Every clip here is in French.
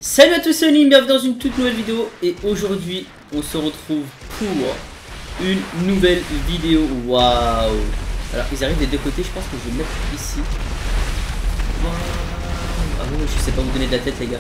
Salut à tous, c'est Onim, bienvenue dans une toute nouvelle vidéo. Et aujourd'hui, on se retrouve pour une nouvelle vidéo. Waouh! Alors, ils arrivent des deux côtés, je pense que je vais le mettre ici. Waouh! Ah bon, je sais pas vous donner de la tête, les gars.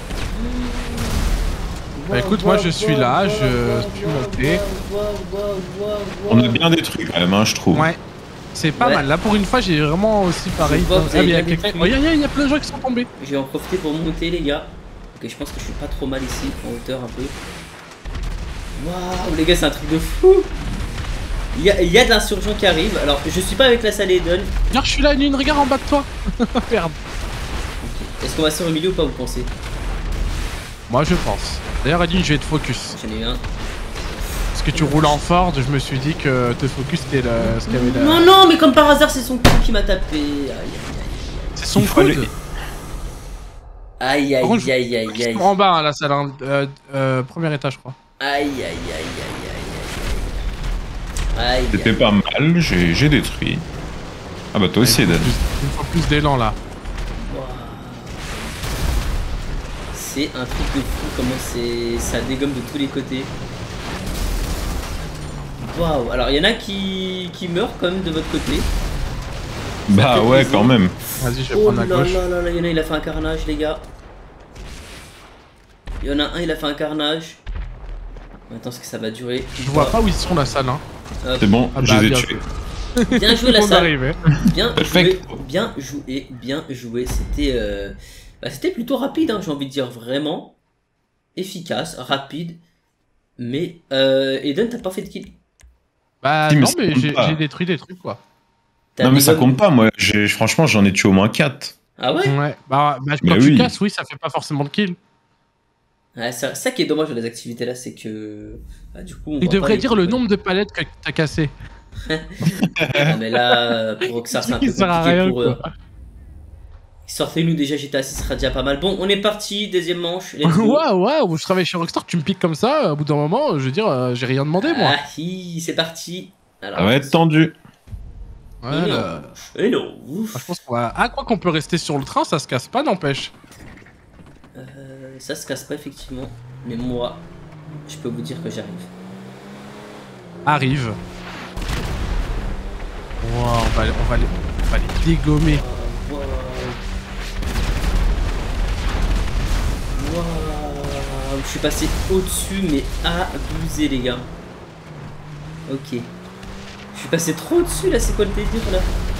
Bah écoute, moi je suis là, je suis monté. On a bien détruit quand même, hein, je trouve. Ouais, c'est pas mal. Là pour une fois, j'ai vraiment aussi pareil. Il y a plein de gens qui sont tombés. Je vais en profiter pour monter, les gars. Ok, je pense que je suis pas trop mal ici, en hauteur un peu. Waouh, les gars, c'est un truc de fou. Il y a de l'insurgent qui arrive. Alors, je suis pas avec la salle Eden. Regarde, je suis là, une regarde en bas de toi. Merde. Okay. Est-ce qu'on va sur le milieu ou pas, vous pensez? Moi je pense. D'ailleurs, Adine, je vais te focus. J'en ai eu un. Parce que tu roules en Ford, je me suis dit que te focus c'était ce qu'il y avait là. Non, non, mais comme par hasard, c'est son coude qui m'a tapé. Aïe, aïe, aïe. C'est son coude. Aïe, aïe, aïe, aïe, aïe, aïe. En bas, hein, la salle, premier étage, je crois. Aïe, aïe, aïe, aïe, aïe, aïe. C'était pas mal, j'ai détruit. Ah bah toi aussi, Eden. Il faut plus d'élan là. C'est un truc de fou comment ça dégomme de tous les côtés. Waouh, alors il y en a qui meurent quand même de votre côté. Bah ouais, quand même. Vas-y, je vais prendre la gauche. Oh là là, il y en a, il a fait un carnage, les gars. Il y en a un, il a fait un carnage. Attends, est-ce que ça va durer? Je vois pas où ils sont la salle, hein. C'est bon, je les ai tués. Bien joué la salle. Bien joué, bien joué. C'était plutôt rapide, hein, j'ai envie de dire, vraiment efficace, rapide. Mais Eden, t'as pas fait de kill? Bah si, non, mais j'ai détruit des trucs quoi. Non mais ça compte pas, moi. Franchement, j'en ai tué au moins 4. Ah ouais? Ouais. Bah quand tu casses, oui, ça fait pas forcément de kill. Ouais, ça qui est dommage dans les activités là, c'est que du coup, il devrait dire le nombre de palettes que t'as cassé. Non, mais là, pour que ça c'est un peu compliqué pour eux. Sortez-nous déjà GTA 6, sera déjà pas mal. Bon, on est parti, deuxième manche. Waouh, je travaille chez Rockstar, tu me piques comme ça, au bout d'un moment, je veux dire, j'ai rien demandé moi. Ah, c'est parti. Alors, ça va être tendu. Voilà. Hello. Je pense qu'on va... Ah, quoi qu'on peut rester sur le train, ça se casse pas, n'empêche. Ça se casse pas, effectivement. Mais moi, je peux vous dire que j'arrive. Arrive. Wow, on va les dégommer. Waouh, je suis passé au-dessus, mais abusé, les gars. Ok. Je suis passé trop au-dessus, là, c'est quoi le délire, là?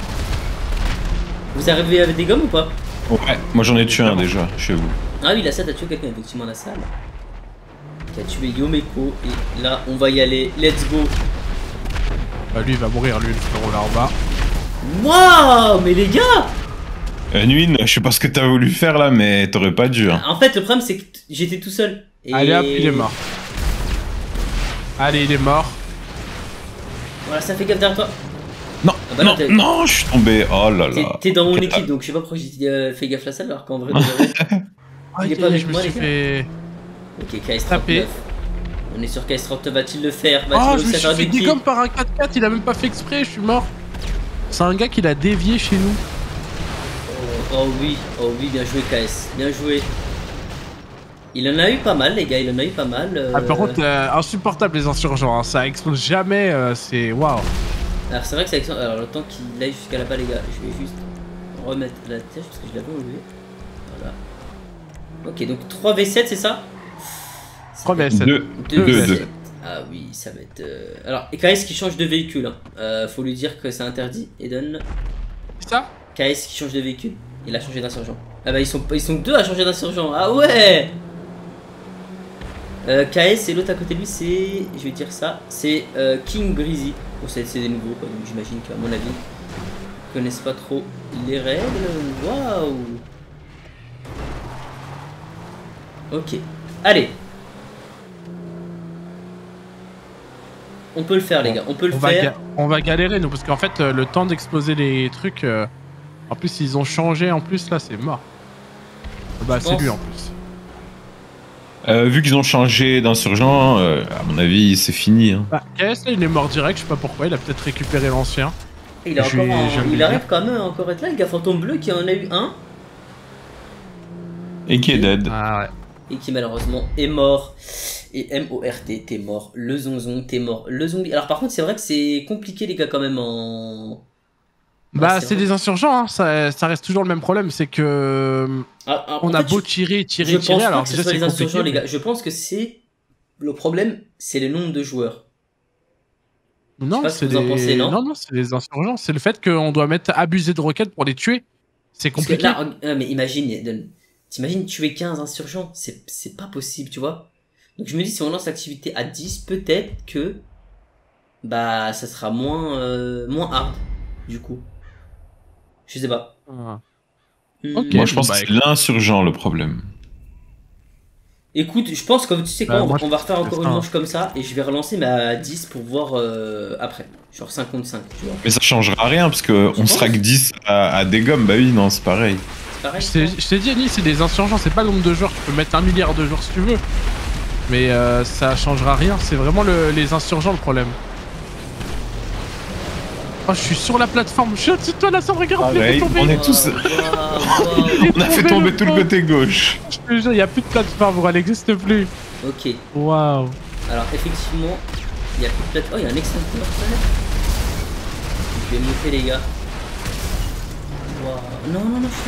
Vous arrivez avec des gommes ou pas? Ouais, moi j'en ai tué un déjà, chez vous. Ah oui, la salle, t'as tué quelqu'un, effectivement, la salle. Qui a tué Yomeko, et là, on va y aller, let's go. Bah lui, il va mourir, lui, le frérot, là en bas. Waouh, mais les gars! Nuine, je sais pas ce que t'as voulu faire là, mais t'aurais pas dû. Hein. En fait, le problème, c'est que j'étais tout seul. Et... Allez hop, il est mort. Allez, il est mort. Voilà, ça fait gaffe derrière toi. Non, ah bah non, non, je suis tombé. Oh là là. T'es dans mon équipe, donc je sais pas pourquoi j'ai dit fais gaffe la salle, alors qu'en vrai, il est pas avec moi, les gars. Fait... Ok, KS39. On est sur KS39, va-t-il le faire? Oh, je me suis fait dégomme par un 4x4, il a même pas fait exprès, je suis mort. C'est un gars qui l'a dévié chez nous. Oh oui, bien joué KS, bien joué. Il en a eu pas mal, les gars, il en a eu pas mal. Ah, par contre, insupportable les insurgents, hein. Ça explose jamais, c'est waouh. Alors c'est vrai que c'est excellent. Alors le temps qu'il aille jusqu'à là-bas, les gars, je vais juste remettre la tête parce que je l'avais enlevé. Voilà. Ok, donc 3v7, c'est ça? 3v7. 2v7. Ah oui, ça va être... Alors, et KS qui change de véhicule. Hein. Faut lui dire que c'est interdit. Eden. C'est ça? KS qui change de véhicule. Il a changé d'insurgent. Ah bah ils sont deux à changer d'insurgent. Ah ouais. KS et l'autre à côté de lui c'est... Je vais dire ça. C'est King Breezy. Bon, c'est des nouveaux quoi, donc j'imagine qu'à mon avis ils connaissent pas trop les règles. Waouh. Ok. Allez. On peut le faire les gars, on peut le faire. On va galérer nous parce qu'en fait le temps d'exploser les trucs... En plus ils ont changé en plus là c'est mort. Bah c'est lui en plus. Vu qu'ils ont changé d'insurgent, à mon avis c'est fini. Hein. Bah KS là il est mort direct, je sais pas pourquoi, il a peut-être récupéré l'ancien. Il arrive quand même à encore être là, le gars fantôme bleu qui en a eu un. Et qui est dead. Ah ouais. et qui malheureusement est mort. Et M-O-R-T, t'es mort. Le zonzon, t'es mort. Le zombie. Alors par contre, c'est vrai que c'est compliqué les gars quand même en... Bah c'est des insurgents, hein. Ça reste toujours le même problème, c'est que on a beau tirer, alors déjà c'est les insurgents les gars. Je pense que c'est le problème, c'est le nombre de joueurs. Non, c'est des... non, c'est les insurgents. C'est le fait qu'on doit abuser de roquettes pour les tuer. C'est compliqué. Là, mais imagine, t'imagines tuer 15 insurgents, c'est pas possible, tu vois. Donc je me dis, si on lance l'activité à 10, peut-être que bah ça sera moins hard, du coup. Je sais pas. Okay. Moi je pense que c'est l'insurgent le problème. Écoute, je pense que tu sais quoi, on va refaire encore une manche comme ça et je vais relancer ma 10 pour voir après. Genre 5 contre 5, tu vois. Mais ça changera rien parce qu'on sera que 10 à des gommes, bah oui, non, c'est pareil. Je t'ai dit, Annie, c'est des insurgents, c'est pas le nombre de joueurs, tu peux mettre 1 milliard de joueurs si tu veux. Mais ça changera rien, c'est vraiment les insurgents le problème. Oh, je suis sur la plateforme, je suis au-dessus de toi, la salle, regarde, on est tous... on a fait tomber tout le côté gauche. Je te jure, il n'y a plus de plateforme, elle n'existe plus. Ok. Waouh. Alors, effectivement, il n'y a plus de plateforme. Oh, il y a un extincteur, je vais monter, les gars. Waouh. Non, je suis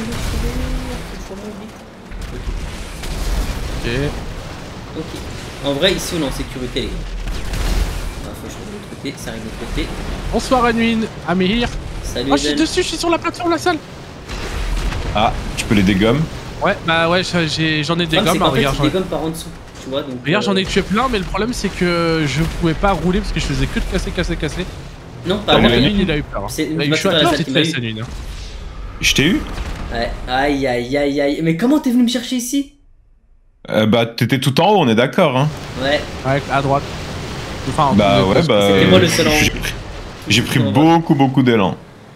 vite. Ok. En vrai, ici, on est en sécurité, les gars. Faut que je de l'autre côté, ça arrive de l'autre côté. Bonsoir Anwin, Amir. Salut. Oh, je suis dessus, je suis sur la plateforme, la salle. Ah, tu peux les dégommer? Ouais, bah ouais, j'en ai des gommes. Regarde, des gommes par en dessous, tu vois. Donc, regarde, j'en ai tué plein, mais le problème c'est que je pouvais pas rouler parce que je faisais que de casser. Non, pas Anwin, il a eu peur. C'est je suis à petite fesse, Anwin. Je t'ai eu? Ouais, aïe. Mais comment t'es venu me chercher ici? Bah, t'étais tout en haut, on est d'accord, hein. Ouais. Ouais, à droite. Enfin, bah ouais, bah... C'était moi le seul en haut. J'ai pris beaucoup d'élan.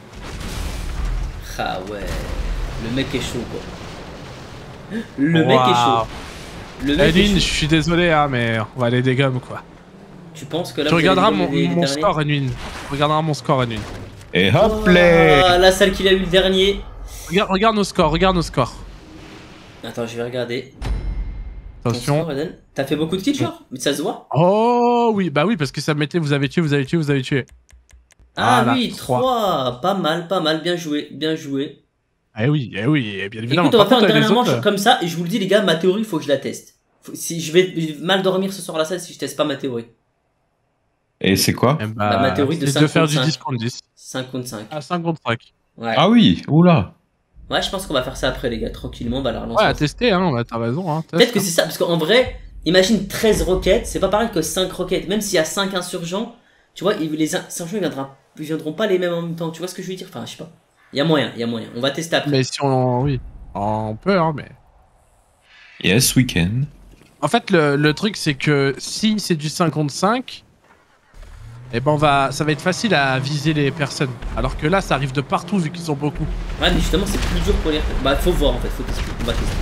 Ah ouais, le mec est chaud quoi. Le mec est chaud. Je suis désolé hein, mais on va aller dégommer quoi. Tu penses que là tu regarderas mon score Anwin. Tu regarderas mon score Anwin. Et hop là. La salle qu'il a eu le dernier. Regarde nos scores, Attends, je vais regarder. Attention. T'as fait beaucoup de kills genre? Mais ça se voit? Oh oui, bah oui, parce que ça mettait vous avez tué. Ah voilà, oui, 3. Pas mal, bien joué. Eh oui, bien évidemment. Écoute, on va faire une dernière manche comme ça, et je vous le dis les gars, ma théorie, faut que je la teste. Si je vais mal dormir ce soir à la salle si je teste pas ma théorie. Et c'est quoi? Ma théorie de 5 contre 5. faire du 10 contre 10. 5 contre 5. Ah, 5 contre 5. Ouais. Ah oui, oula. Ouais, je pense qu'on va faire ça après les gars, tranquillement, on va la relancer. Ouais, à tester, hein, t'as raison. Hein, peut-être que c'est ça, parce qu'en vrai, imagine 13 roquettes, c'est pas pareil que 5 roquettes. Même s'il y a 5 insurgents, tu vois, les insurgents ils viendront pas les mêmes en même temps, tu vois ce que je veux dire? Enfin, je sais pas. Il y a moyen, on va tester après. Mais si on... Oui, on peut, hein, mais... Yes, we can. En fait, le truc, c'est que si c'est du 5 contre 5, eh ben ça va être facile à viser les personnes. Alors que là, ça arrive de partout vu qu'ils sont beaucoup. Ouais, mais justement, c'est plus dur pour les... Bah, faut voir en fait, faut tester. On va tester.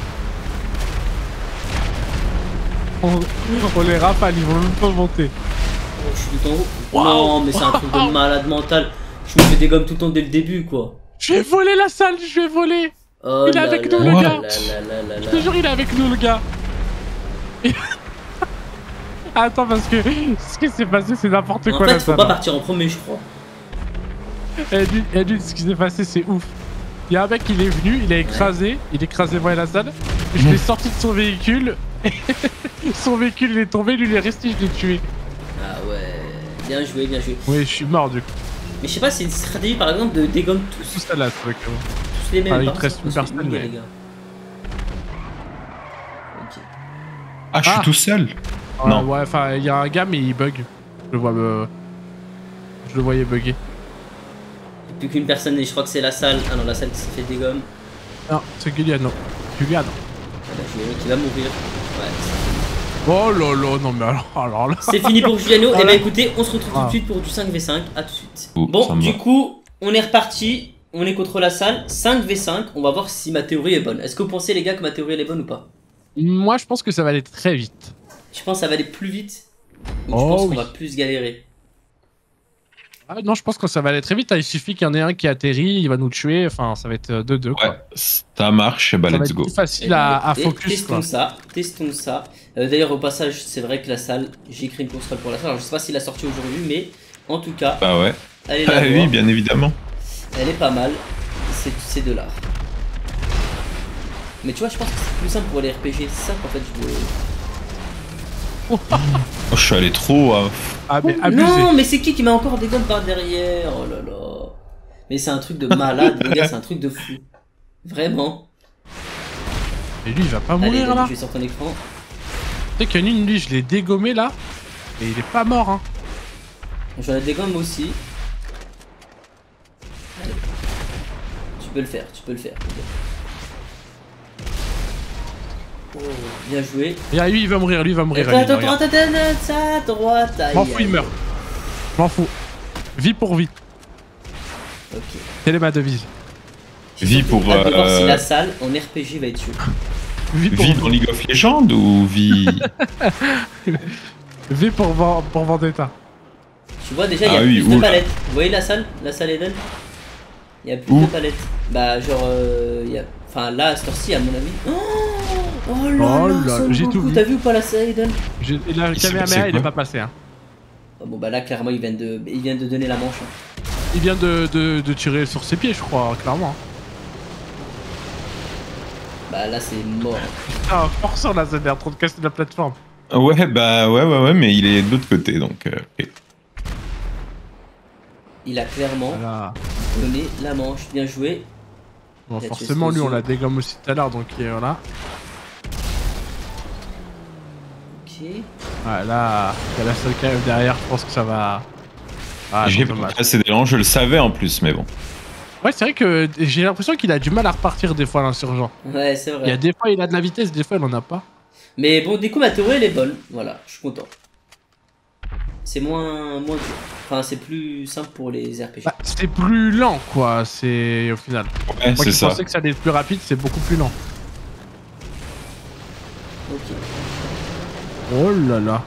On les rafale, ils vont même pas monter. Oh, je suis tout en haut. Wow. Non, mais c'est un truc de malade mental. Je me fais des gommes tout le temps dès le début, quoi. Je vais voler la salle, Oh il est avec nous, le gars. Je te jure, il est avec nous, le gars. Attends, parce que ce qui s'est passé, c'est n'importe quoi. En fait, faut pas partir en premier, je crois. Et lui, ce qui s'est passé, c'est ouf. Il y a un mec, il est venu, il a écrasé, moi et la salle. Je l'ai sorti de son véhicule. Son véhicule, il est tombé, lui, il est resté, je l'ai tué. Ah ouais, bien joué. Oui, je suis mort du coup. Mais je sais pas, c'est une stratégie par exemple de dégommer tous. Tout ça là, c'est vrai que... Tous les mêmes. Ah, il te reste une personne, mais... les gars. Ok. Ah, je suis tout seul. Non. Ouais, enfin, il y a un gars, mais il bug. Je le voyais bugger. Plus qu'une personne, et je crois que c'est la salle. Ah non, la salle qui s'est fait dégommer. Non, c'est Giuliano. Ah bah, Giuliano qui va mourir. Ouais. Oh là, non mais alors là... C'est fini pour Giuliano. Et bah écoutez, on se retrouve tout de suite pour du 5v5. A tout de suite. Bon, du coup, on est reparti. On est contre la salle. 5v5. On va voir si ma théorie est bonne. Est-ce que vous pensez, les gars, que ma théorie elle est bonne ou pas? Moi, je pense que ça va aller très vite. Tu penses que ça va aller plus vite? Ou tu penses qu'on va plus galérer? Ah non, je pense que ça va aller très vite. Hein. Il suffit qu'il y en ait un qui atterrit, il va nous tuer. Enfin, ça va être 2-2. Quoi. Ouais, ça marche, bah ça va let's être go. plus facile à focus. Testons ça. D'ailleurs, au passage, c'est vrai que la salle, j'ai écrit une console pour la salle. Alors, je sais pas s'il a sorti aujourd'hui, mais en tout cas, Bah ouais. allez la voir. Oui, bien évidemment. Elle est pas mal. C'est de l'art. Mais tu vois, je pense que c'est plus simple pour les RPG. C'est ça qu'en fait, je veux. Oh, je suis allé trop. Ah, mais abusé. Non, mais c'est qui met encore des guns par derrière? Oh là là. Mais c'est un truc de malade, les gars, c'est un truc de fou. Vraiment. Et lui, il va pas Allez, mourir là. je vais sur ton écran. Tu sais qu'il y en a une, lui, je l'ai dégommé là. Et il est pas mort, hein. J'en ai des gommes aussi. Allez. Tu peux le faire, tu peux le faire. Oh, bien joué. Et lui, il va mourir, lui, il va mourir. Attends, ça, à droite. M'en fous, il meurt. M'en fous. Vie pour vie. Ok. Quelle est ma devise? Vie pour. Hâte de voir si la salle en RPG va être sûre. Vie dans League of Legends ou vie. V pour Vendetta. Tu vois déjà, il y a plus de palettes. Vous voyez la salle Eden? Il y a plus de palettes. Bah, genre, il y a. Enfin, là, à cette heure-ci, à mon avis. Oh là là, j'ai tout vu. T'as vu ou pas la salle Eden? La caméra, il est pas passé. Hein. Oh, bon, bah là, clairement, il vient de donner la manche. Hein. Il vient de tirer sur ses pieds, je crois, clairement. Bah là, c'est mort. Putain, forçant là, ça a l'air trop de casser la plateforme. Ouais, bah ouais, mais il est de l'autre côté, donc. Okay. Il a clairement donné la manche. Bien joué. Bon, forcément, lui, on l'a dégomme aussi tout à l'heure, donc voilà. Ok. Ouais, là, il y a la seule qui arrive derrière, je pense que ça va. Ah, j'ai pas passé d'élan, je le savais en plus, mais bon. Ouais, c'est vrai que j'ai l'impression qu'il a du mal à repartir des fois, l'insurgent. Ouais, c'est vrai. Il y a des fois, il a de la vitesse, des fois, il en a pas. Mais bon, du coup, ma théorie, elle est bonne. Voilà, je suis content. C'est moins dur. Enfin, c'est plus simple pour les RPG. Bah, c'est plus lent, quoi, c'est au final. Ouais, moi qui ça. pensais que ça allait être plus rapide, c'est beaucoup plus lent. Ok. Oh là là.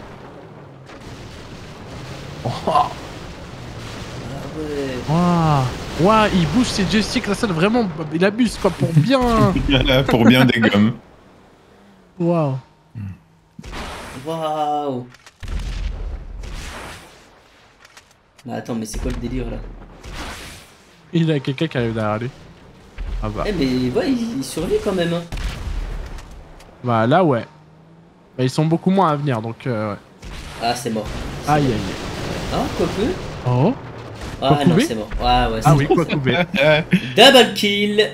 Oh. Ah ouais. Wow. Wow, il bouge ses joysticks, la salle, vraiment, il abuse, quoi, pour bien... pour bien dégommer. Waouh. Waouh. Bah attends, mais c'est quoi le délire là? Il a quelqu'un qui arrive derrière lui. Ah bah. Eh mais ouais, il survit quand même. Hein. Bah là ouais. Bah, ils sont beaucoup moins à venir donc ouais. Ah c'est mort. Aïe aïe. Ah quoi que. Oh. Ah non c'est mort. Ah ouais. Ah oui quoi couper. Double kill.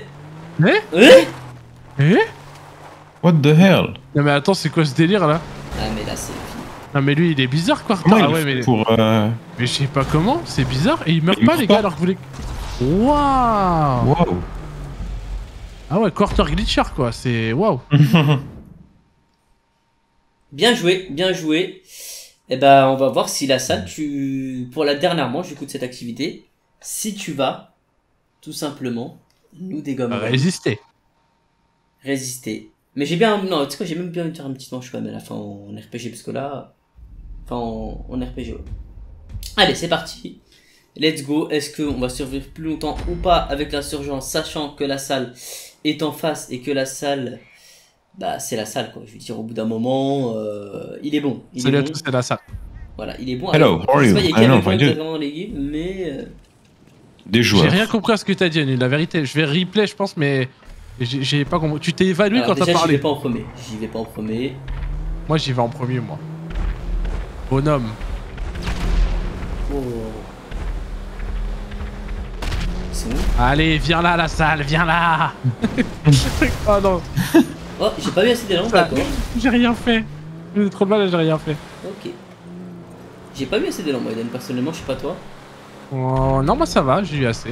Eh What the hell? Non mais attends c'est quoi ce délire là? Ah mais là c'est... Non mais lui il est bizarre quoi. Comment ah ouais mais... pour Mais je sais pas comment, c'est bizarre et il meurt pas les gars alors que vous les... Waouh. Wow. Ah ouais quarter glitcher quoi, c'est waouh. Bien joué, bien joué. Et ben on va voir si la salle pour la dernière manche du coup de cette activité, si tu vas tout simplement nous dégommer. Résister. Mais j'ai bien... Non, tu sais quoi, j'ai même bien envie de faire une petite manche quand même à la fin en RPG, parce que là... Enfin, en RPG, ouais. Allez, c'est parti. Let's go. Est-ce qu'on va survivre plus longtemps ou pas avec l'insurgence, sachant que la salle est en face et que la salle... Bah, c'est la salle, quoi. Je veux dire, au bout d'un moment, il est bon. Salut à tous, c'est la salle. Voilà, il est bon. Hello, how are you? Il y a qui dans l'équipe, mais... Des joueurs. J'ai rien compris à ce que t'as dit, Anil, la vérité. Je vais replay, je pense, mais... J'ai pas compris. Tu t'es évalué quand t'as parlé. J'y vais pas en premier. J'y vais pas en premier. Moi j'y vais en premier moi. Bonhomme. Oh. C'est où? Allez, viens là la salle, viens là. Oh non. Oh, j'ai pas eu assez d'élan, d'accord. J'ai rien fait. J'ai trop de mal, j'ai rien fait. Ok. J'ai pas eu assez d'élan, moi, Eden. Personnellement, je sais pas toi. Oh, non, moi ça va, j'ai eu assez.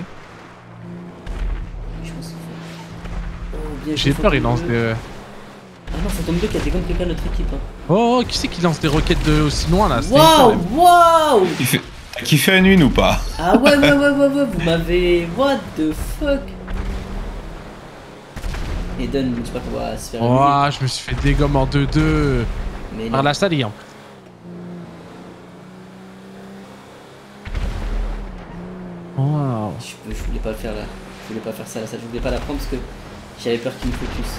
J'ai peur, il lance des... Ah non, Phantom 2 qui a dégommé quelqu'un de notre équipe. Hein. Oh, qui c'est qui lance des roquettes de aussi loin là? Waouh, waouh. T'as kiffé la nuit ou pas? Ah ouais, vous m'avez... What the fuck? Eden, je sais pas qu'on va se faire... Oh, je me suis fait dégommer en 2-2. Par la salle, Wow. Je voulais pas le faire là. Je voulais pas faire ça là. Je voulais pas la prendre parce que j'avais peur qu'il me focus.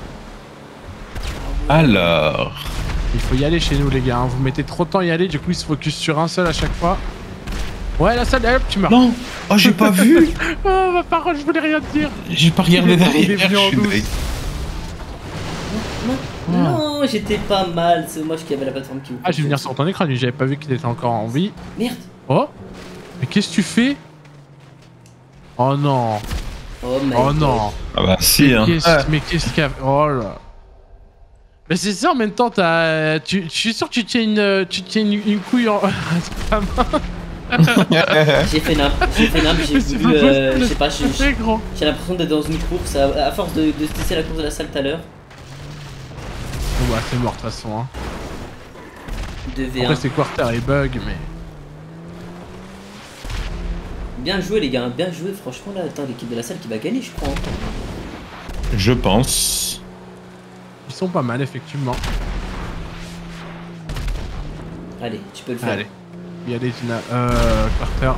Alors. Il faut y aller chez nous les gars, hein. Vous mettez trop de temps à y aller, du coup il se focus sur un seul à chaque fois. Ouais la salle, hop tu meurs. Non. Oh j'ai pas vu. Oh ma parole, je voulais rien te dire. J'ai pas regardé derrière. Il est venu en douce. Non, j'étais pas mal. C'est moi qui avais la plateforme qui vous. Ah je vais venir sur ton écran, lui j'avais pas vu qu'il était encore en vie. Merde. Oh. Mais qu'est-ce que tu fais? Oh non. Oh non. Ah bah si hein. Mais qu'est-ce qu'il y a? Oh là. Mais c'est ça en même temps, je suis sûr que tu tiens une couille en ta main. J'ai fait nimp, j'ai voulu, je sais pas, j'ai l'impression d'être dans une course, à force de tester la course de la salle tout à l'heure. Bon bah c'est mort de toute façon hein. 2v1. Après c'est quarter et bug mais... Bien joué les gars, bien joué franchement là, attends l'équipe de la salle qui va gagner je crois. Je pense. Ils sont pas mal effectivement. Allez, tu peux le faire. Allez. Il y a des quarter.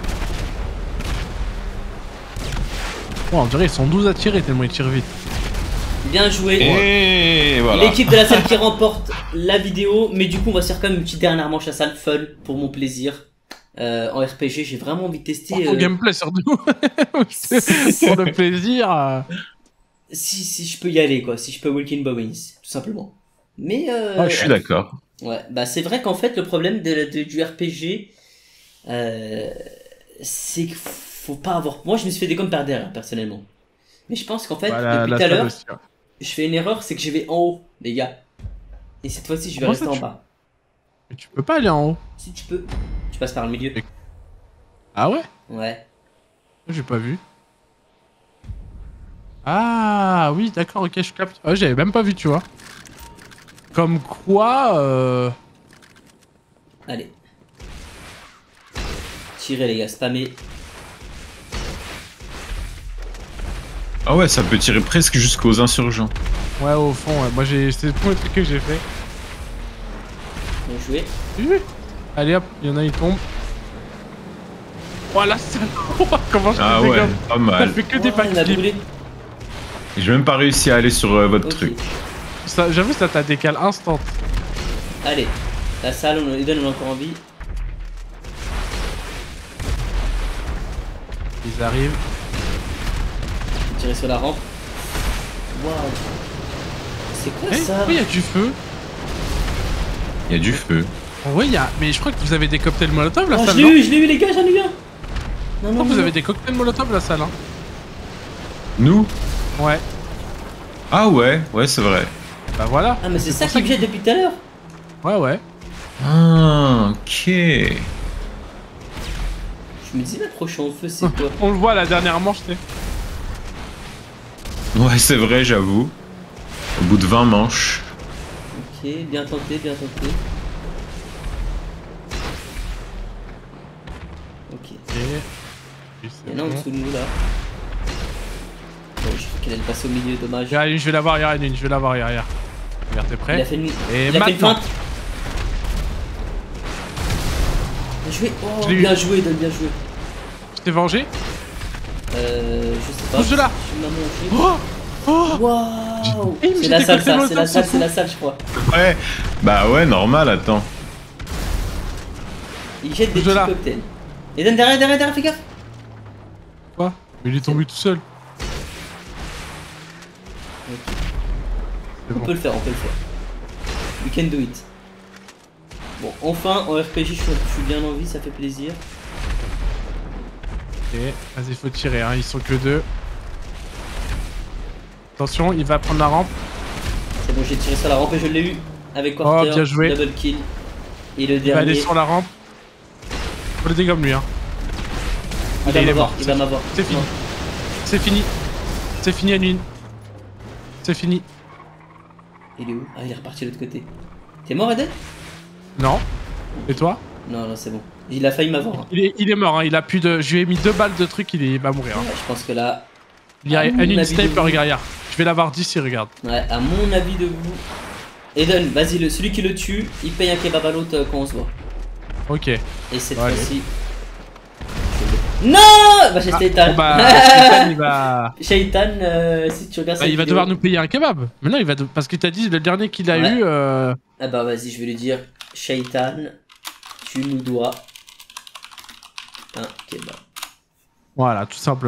Oh, on dirait ils sont 12 à tirer tellement ils tirent vite. Bien joué. Et voilà. L'équipe de la salle qui remporte la vidéo, mais du coup on va se faire quand même une petite dernière manche à salle fun pour mon plaisir. En RPG, j'ai vraiment envie de tester. Gameplay surtout. Pour le plaisir. Si je peux y aller quoi, si je peux walk in Bowens, tout simplement. Mais je suis d'accord. Ouais, bah c'est vrai qu'en fait le problème du RPG, c'est qu'il faut pas avoir. Moi je me suis fait des comptes par derrière personnellement. Mais je pense qu'en fait depuis tout à l'heure, je fais une erreur, c'est que je vais en haut, les gars. Et cette fois-ci je vais rester en bas. Mais tu peux pas aller en haut. Si tu peux, tu passes par le milieu. Ah ouais? Ouais. J'ai pas vu. Ah oui, d'accord, ok, je capte. Ah, j'avais même pas vu, tu vois. Comme quoi, Allez. Tirez les gars, spammez. Ah ouais, ça peut tirer presque jusqu'aux insurgents. Ouais, au fond, ouais. Moi, c'est le premier truc que j'ai fait. Bien joué. Allez hop, il y en a, il tombe. Voilà, c'est... Comment je Ah fais ouais, comme... pas mal. Ça fait que des On a backflips. brûlé. J'ai même pas réussi à aller sur votre truc. J'avoue, ça t'a décalé instant. Allez, la salle, Eden on a encore envie. Ils arrivent. Tirer sur la rampe. Waouh. C'est quoi ça? Oui, il y a du feu. Il y a du feu. Oui, il y a... Mais je crois que vous avez des cocktails molotov, la Oh, salle, je l'ai eu les gars, j'en ai eu un. Non, non, vous avez des cocktails molotov, la salle, hein. Nous? Ouais. Ah ouais, ouais c'est vrai. Bah voilà. Ah mais c'est ça qui me jette depuis tout à l'heure. Ouais, ouais. Ah, ok. Je me disais la prochaine feu c'est quoi? On le voit la dernière manche, tu sais. Ouais, c'est vrai, j'avoue. Au bout de 20 manches. Ok, bien tenté, bien tenté. Ok. Il y en a en dessous de nous là. Bon, je crois qu'il allait passer au milieu, dommage. Je vais l'avoir, je vais l'avoir, regarde, t'es prêt? Il a fait une, et il a fait une maintenant. feinte. Bien joué, oh, bien joué, Don, bien joué. Tu t'es vengé? Je sais pas. Bouge de là. Oh, Oh waouh. Eh, mais C'est la j'ai salle, des ça, cocktails c'est la molotov, salle, c'est c'est la salle, je crois. Ouais. Bah ouais, normal, attends. Il jette des Bouge de petits là. cocktails. Et Don, derrière, fais gaffe. Quoi? Mais il est tombé tout seul. Ok. C'est On bon. peut le faire, on peut le faire. We can do it. Bon, enfin, en RPG, je suis bien en vie, ça fait plaisir. Ok, vas-y, faut tirer, hein. Ils sont que deux. Attention, il va prendre la rampe. C'est bon, j'ai tiré sur la rampe et je l'ai eu. Avec Quarter, bien joué. double kill. Et le Il va aller dernier, sur la rampe. Faut le dégommer lui, hein. il va il est m'avoir, mort. il va m'avoir. C'est fini. Non. C'est fini. C'est fini, Anuine. C'est fini. Il est où? Ah, il est reparti de l'autre côté. T'es mort, Eden? Non. Et toi? Non, non, c'est bon. Il a failli m'avoir. Hein. Il est mort, hein. Il a plus de... Je lui ai mis 2 balles de truc, il va mourir. Hein. Ouais, je pense que là... Il y a à mon Anuine avis de sniper vous- derrière. Je vais l'avoir d'ici, regarde. Ouais, à mon avis de vous... Eden, vas-y, celui qui le tue, il paye un kebab à l'autre quand on se voit. Ok. Et cette Allez. fois-ci... Non. Bah c'est Shaitan. Bon, bah, Shaitan, il va... Shaitan, si tu regardes Bah, cette il va vidéo... devoir nous payer un kebab. Mais non, il va parce que t'as dit le dernier qu'il a eu. Ah bah vas-y, je vais lui dire, Shaitan, tu nous dois un kebab. Voilà, tout simplement.